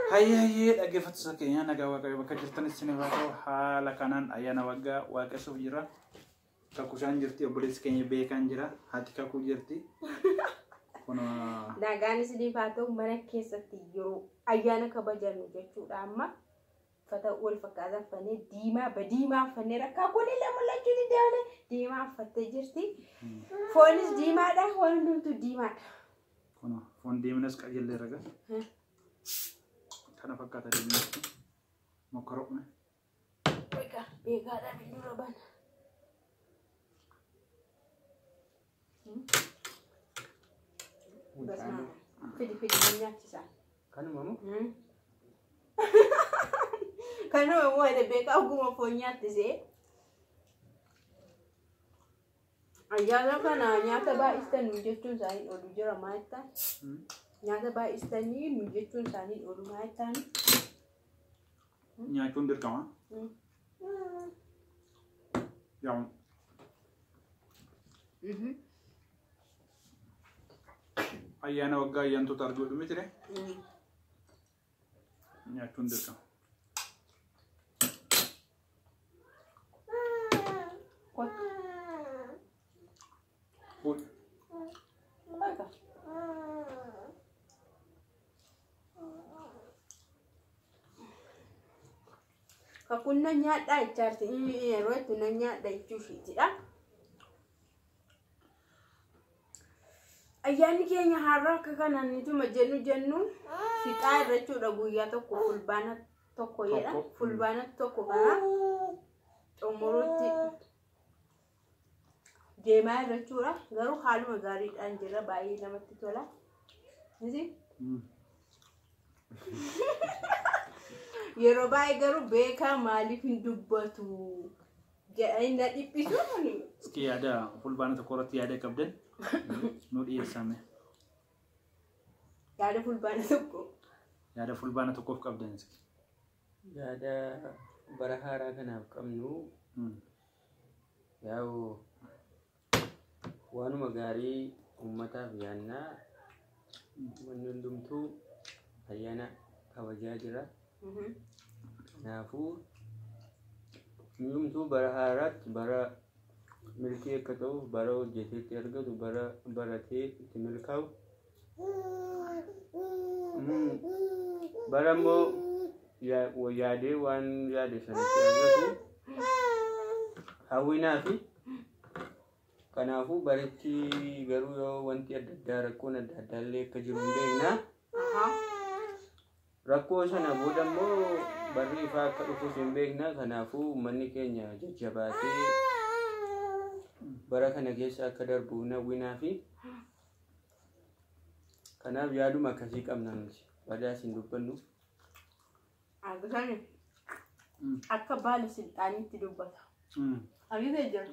Hayya dhaggeeffatu sakeenya nagaa waaqayyo bakka jirtan isin baatoo haala kanaan ayyaana waggaa waaqessuuf jira. Kakushaan jirti obboleessi keenya beekan jira. Haati kakuu jirti. Kun nagaan isin baatoo mana keessatti yeroo ayyaana kabajannu jechuudha amma. Fata wal fakkaatan fannee diimaa badiimaa fannee rakkaa kun illee mul'achuu ni daale diimaa fattee jirti. Foonis diimaadha waan hundumtu diimaadha. kun foon diimnes qajeellee raga. Kana fakkaata deemnee mokorome. Beekaadhaan hin duraban. Fidi nyaachisa. Kanuma moo? Kanuma moo ada beekaa oguma foon nyaatisee. Ayyaana kana nyaata baay'istanii jechuun isaanii olu jira maayittaan. Nyaata baay'istanii nu jechuun isaanii olu maayittaan. Nyaachuun dirqama. Yaa. Ayyaana waggaa ayyaantoota arguu dhume jire. Nyaachuun dirqama. Kakunna nyaadhaa ijaarti yeroo itti na nyaadha jechuudha. Ayyaanni keenya har'a akka kanaan ituma jennu fixaa irra jechuudha guyyaa tokko fulbaana tokko jedha. Fulbaana tokko kana xumurutti deemaa irra jechuudha. Garuu haaluma gaariidhaan jira baay'ee namatti tola. Yeroo baay'ee garuu beekaa maaliif hin dubbatu jedhanii na dhiphisu. Iski yaada fulbaana tokko irratti yaada qabdan nu dhiyeessame. Yaada fulbaana tokko. Yaada fulbaana tokkoof qabdan iski. Yaada bara haaraa kanaaf qabnu yaa'u waanuma gaarii uummataaf yaannaa wanni hundumtuu ayyaana kabajaa jira. Kanaafuu hundumtuu bara haaraatti bara milkii akka ta'uuf bara hojjeteetti argatu bara baratee itti milkaa'u bara immoo yaadee waan yaade sanatti argatu hawwinaa fi kanaafuu barichi garuu yoo wanti adda addaa rakkoon adda addaa illee akka jiru hin beekna. Rakkoo sana booda immoo barri ifaa akka dhufuus hin beekna. Kanaafuu uummanni keenya jajjabaatee bara kana keessa akka darbu hawwinaa fi kanaaf yaaduma akkasii qabna nuti badaas hin dubbannu. Akka baala silxaaniitti dubbata. Agiisa jira.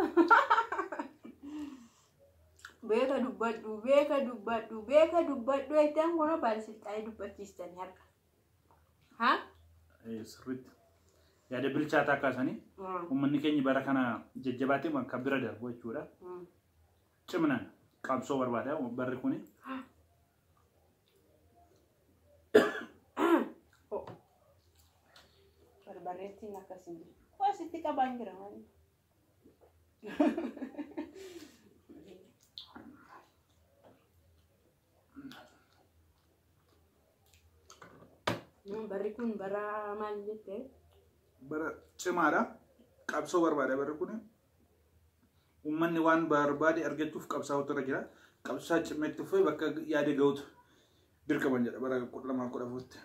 Beeka dubbadhu jettanii kun baala silxaanii dubbachiistanii harka. Haa? Sirriitti. Yaada bilchaataa kaasanii uummanni keenya bara kana jajjabaatee akka bira darbu jechuudha. Cimnaan qabsoo barbaada barri kuni. Barbareettiin akkasii. Waasitti qabaan jira maali? Barri kun bara maal jettee? Bara cimaadha. Qabsoo barbaada barri kuni. Uummanni waan barbaade argachuuf qabsaa'utu irra jira. Qabsaa cimeetti dhufee bakka yaada ga'uutu dirqaman jedha bara 2014.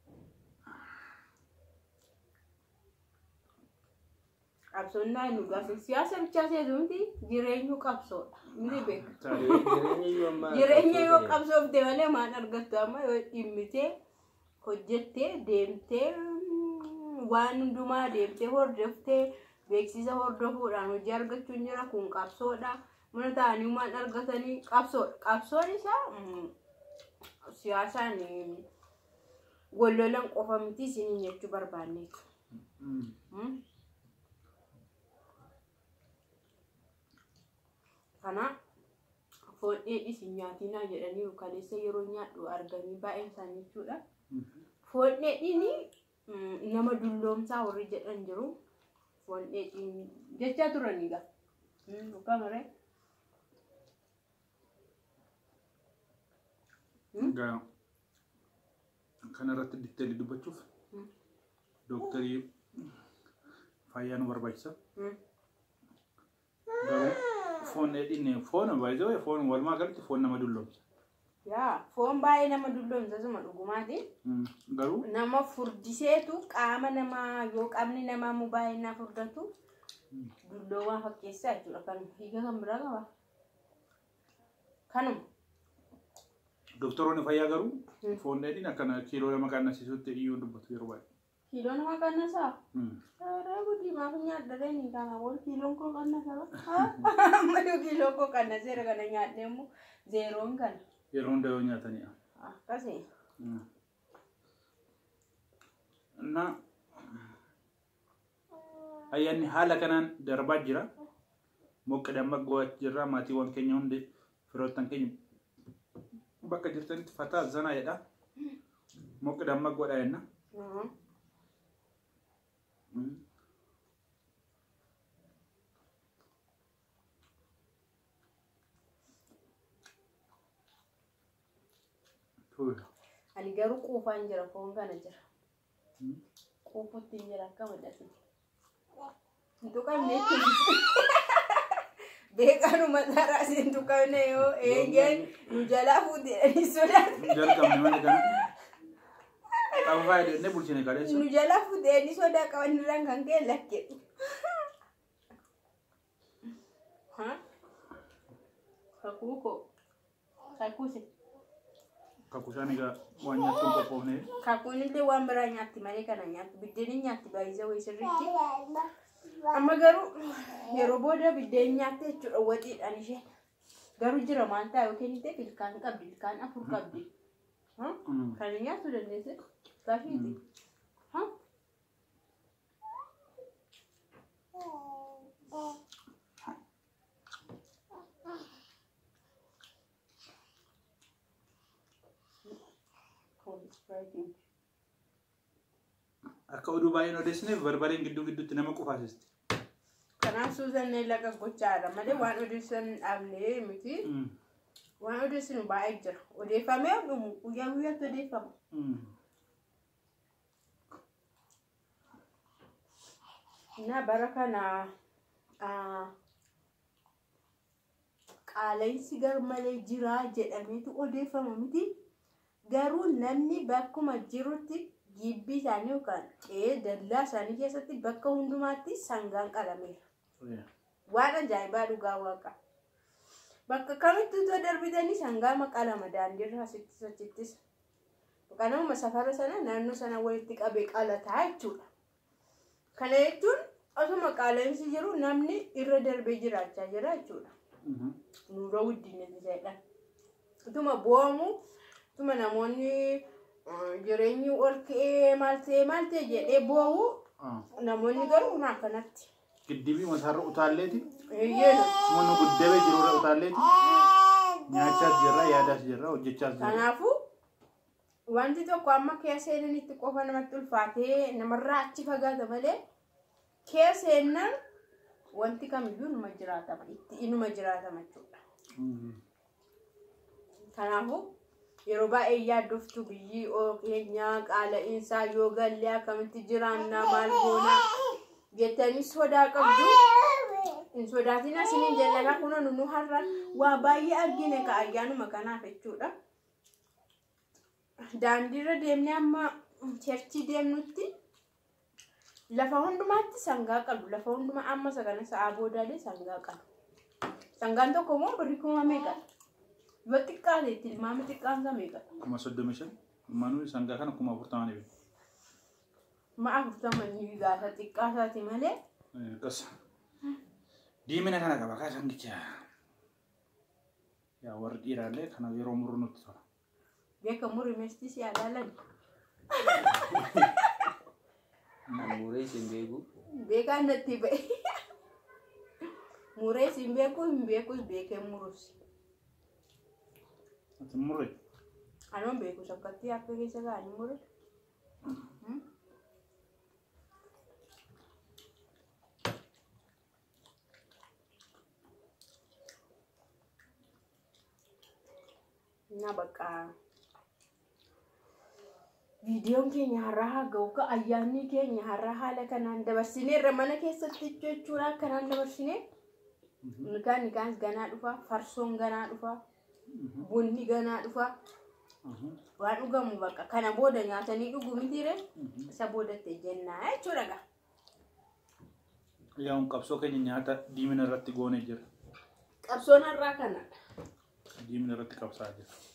Qabsoon naannoo gaafii siyaasa bichaa seetuuti jireenyu qabsoodha. Miti beeku. Jireenya yoo qabsoofte malee maal argattu amma yoo dhimmitee hojjettee deemtee waan hundumaa deemtee hordoftee beeksisa hordofuudhaan hojii argachuun jira kun qabsoodha. Mana ta'anii waan argatanii qabsoodha. Qabsoon isaa siyaasaan wallolan qofa miti isin jechuu barbaanneetu. Kana foon dheedhii isin nyaatinaa jedhanii kaleessa yeroo nyaadhu arganii baay'een isaanii jechuudha. Foon dheedhiin nama dulloomsaa warri jedhan jiru. Foon dheedhiin jecha turanii gaa. Dhugaa maree. Gaa kanarratti ditteelii dubbachuuf dooktarii fayyaa nu barbaachisa. Garuu foon dheedhiin foon baay'ee foon walumaa galatti foon nama dulloomsa. Yaa foon baay'ee nama dulloomsa suma dhugumaati. Garuu nama furdiseetu qaama namaa yoo qaamni namaa immoo baay'inaa furdatu dulloowwan fakkeessaa jechuudha. Kan hiika kan biraa qaba. Kanuma. doktoroonni fayyaa garuu foon dheedhiin akkana kiiloo lama qannasiisutti iyyuu dubbatu yeroo baay'ee. Kiiloo nama qannasaa? Reefu maaf nyaaddaree ni kana wal kiiloon koo qannasaa? Ammayyu kiiloon koo qannaseera kana nyaadhee immoo zeeroon kana. Yeroo hunda yoo nyaatanii. Akkasii. Na ayyaanni haala kanaan darbaa jira. Mokka damma go'aa jirra maatiiwwan keenya hundi firoottan keenya bakka jirtanitti fataa zanaa jedha. Mokka damma godha jenna. Ani garuu quufaan jira foon kana jira. Quufutti jira akka madaqni. Tuqamne beekanu mataraa siin tuqamne yoo eegeen nu jalaa fuudhanii sodaatu. Jalqabne malee kana. Qabbaa jedhee bulchine kadheessa. Nu jalaa fuudhanii sodaa qabanirraan kan ka'e lakkee. Kakuuko. Kakuuse. Kakusaan egaa waan nyaattuun qophoofne. Kakuun illee waan biraa nyaatti malee kana nyaatti. Biddeen nyaatti baay'isa wayii sirriitti. Amma garuu yeroo booda biddeen nyaatte jechuudha waxiidhaan isheen. Garuu jira maal ta'a yookiin illee ilkaan qabdi, ilkaan afur qabdi. Kan nyaattu dandeesse gaafiiti. Akka oduu baay'een odeessineef barbareen gidduu gidduutti nama qufaasisti. Kanaaf suusannee laqa gochaadha malee waan odeessan dhaabnee miti. Waan odeessinu baay'ee jira. Odeeffamee dhumu guyyaa guyyaatti odeeffama. Na bara kana qaala'insi garmalee jira jedhameetu odeeffama miti. Garuu namni bakkuma jirutti gibbii isaanii yookaan dallaa isaanii keessatti bakka hundumaatti sangaan qalameera. Waan ajaa'ibaa dhugaa waaqa. Bakka kamittuu too darbitanii sangaa qalama daandiirra asittis achittis. Kanamuma safara sana naannoo sana walitti qabee qalataa jechuudha. Kana jechuun osuma qaala'insi jiru namni irra darbee jiraachaa jira jechuudha. Nuura guddinatti jedhan. Utuma bu'amu utuma namoonni jireenyi ol ka'ee maal ta'e jedhee bu'u namoonni garuu kun akkanatti. Giddibii masaarra utaalleeti. Eeyyeena. Sumanu guddabee jirurra utaalleeti. Nyaachaas jirra, yaadaas jirra, hojjechaas jirra. Kanaafuu wanti tokko amma keessa seenanitti qofa namatti ulfaatee namarraa achi fagaata malee keessa seenan wanti kamiyyuu numa jiraatama itti inuma jiraatama jechuudha. Kanaafuu yeroo baay'ee yaaddoftu biyyi keenyaa qaala'insaa yoo gallee akkamitti jiraannaa maal goonaa jettanii sodaa qabdu. Hin sodaatina isiniin jallala kun nu har'a waa baay'ee argine ka ayyaanuma kanaaf jechuudha. Daandiirra deemnee amma cherchii deemnutti lafa hundumaatti sangaa qabu. Lafa hundumaa amma sagana sa'aa boodaalee sangaa qabu. Sangaan tokko immoo birrii kuma meeqa? Yoo xiqqaateetti ilmaami xiqqaansa meeqa? 35. Manuu sangaa kana 40 ni. Ma 40 ni gaasa xiqqaasaati malee. Qas. Diimina kana qaba ka sangicha. Yaa warri dhiiraalee kana yeroo murru nutti tola. Beeka murri meestis yaalalan. Muree isin beeku. Beekaan natti ba'e. Muree isin beeku hin beekus beekee murus. Ati murre. Anoon beeku sakkatti akka keessa kaa'anii mure. Na bakka viidiyoon keenya har'aa ga'u ka ayyaanni keenya har'aa haala kanaan dabarsinee irra mana keessatti jechuudha kanaan dabarsinee nikaan ganaa dhufa farsoon ganaa dhufa bunni ganaa dhufa waan dhugamu bakka kana booda nyaatanii dhuguu mitiire isa boodatti jennaa jechuudha gaa. Yaa'un qabsoo keenya nyaata diimina irratti goonee jira. Qabsoon har'aa kana. Diimina irratti qabsaa jira.